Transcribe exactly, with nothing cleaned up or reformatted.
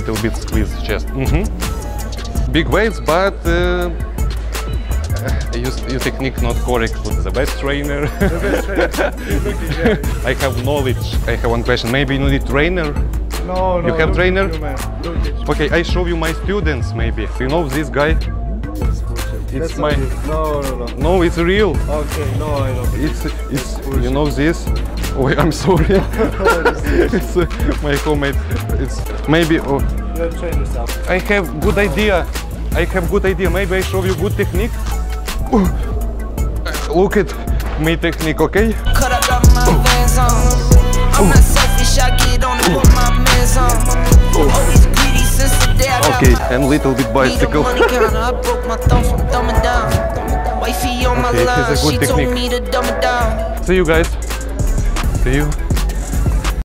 little bit squeeze chest. Mm-hmm. Big weights, but uh, your, your technique not correct with the best trainer. The best trainer. I have knowledge. I have one question. Maybe you need trainer? No, no. You have trainer? You, man. Okay, I show you my students maybe. You know this guy? It's That's my... No, no, no. No, it's real. Okay, no, I don't. It's, it's, you know this? Oh, I'm sorry. It's uh, my homemade. It's maybe. Oh, Let's train yourself. I have good idea. I have good idea. Maybe I show you good technique. Oh, look at my technique, okay? Cut up got my vans on. I'm not selfish. I get on and put my mans on. Always greedy since the day I got Okay, and little bit bicycle. money counter. I broke my thumb from dumbing down. Wifey on my Okay, line. it's a good She technique. told me to dumb it down. See you guys. See you.